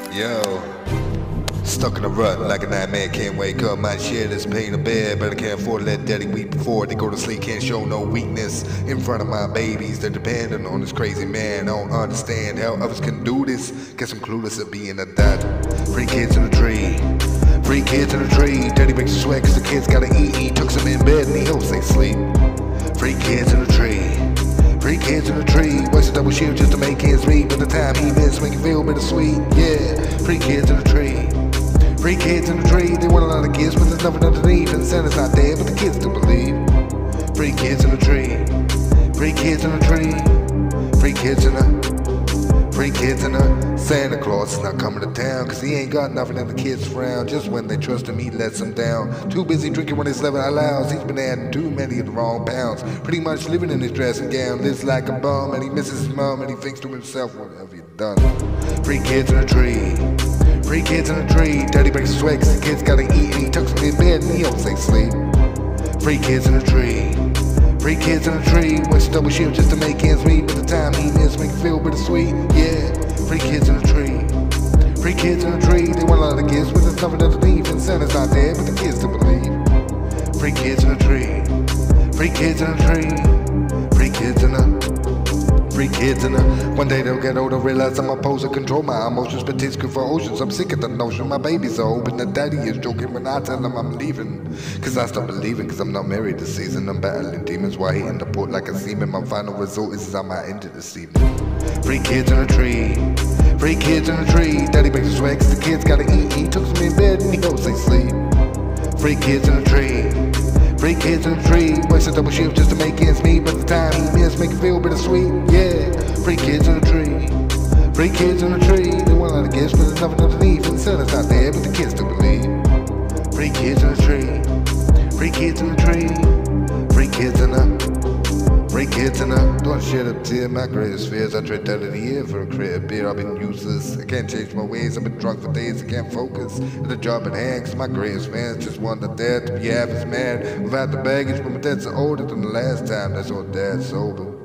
Yo, stuck in a rut like a nightmare, can't wake up. Might share this pain to bear, but I can't afford to let daddy weep before they go to sleep. Can't show no weakness in front of my babies. They're dependent on this crazy man. I don't understand how others can do this. Guess I'm clueless at being a dad. 3 kids in a tree, 3 kids in a tree. Daddy makes you sweat cause the kids gotta eat. He tucks them in bed and he hopes they sleep. 3 kids in a tree, 3 kids in a tree. Works a double shift just to make ends meet. But the time he missed make you feel bittersweet. Yeah, 3 kids in a tree, 3 kids in a tree. They want a lot of gifts, but there's nothing underneath. And Santa's not there, but the kids do believe. 3 kids in a tree, 3 kids in a tree, 3 kids in a 3 kids in a Santa Claus is not coming to town, cause he ain't got nothing and the kids frown. Just when they trust him, he lets them down. Too busy drinking when his level allows. He's been adding too many of the wrong pounds. Pretty much living in his dressing gown. Lives like a bum and he misses his mom and he thinks to himself, what have you done? 3 kids in a tree, 3 kids in a tree. Daddy breaks his sweat cause the kids gotta eat and he tucks them in bed and he hopes they sleep. 3 kids in a tree, 3 kids in a tree. Works a double shift just to make ends meet. But the time he missed make you feel bittersweet. Yeah, 3 kids in a tree, 3 kids in a tree. They want a lot of gifts, but there's nothing underneath. And Santa's not there, but the kids do believe. 3 kids in a tree, 3 kids in a tree, 3 kids in a 3 kids in a. One day they'll get older, realize I'm opposed to control my emotions, but taste good for oceans. I'm sick of the notion my babies are hoping that daddy is joking when I tell them I'm leaving. Cause I stop believing, cause I'm not married this season. I'm battling demons while hitting the port like a seaman. My final result is I might end it this evening. 3 kids in a tree, 3 kids in a tree. Daddy makes you sweat cause the kids gotta eat. He tucks them in bed and he hopes they sleep. 3 kids in a tree, 3 kids in a tree. Works a double shift just to make ends meet. But the time he missed make you feel bittersweet. Yeah, 3 kids in a tree, 3 kids in a tree. They want a lot of gifts, but there's nothing underneath. And Santa's not there, but the kids do believe. 3 kids in a tree, 3 kids in a tree, 3 kids in a 3 kids in a. Don't shed a tear, my greatest fears. I trade that of the year for a crib beer. I've been useless, I can't change my ways. I've been drunk for days, I can't focus. And the job at hand, cause my greatest fans just want the dad to be average man without the baggage. But my debts are older than the last time that's all dad sober.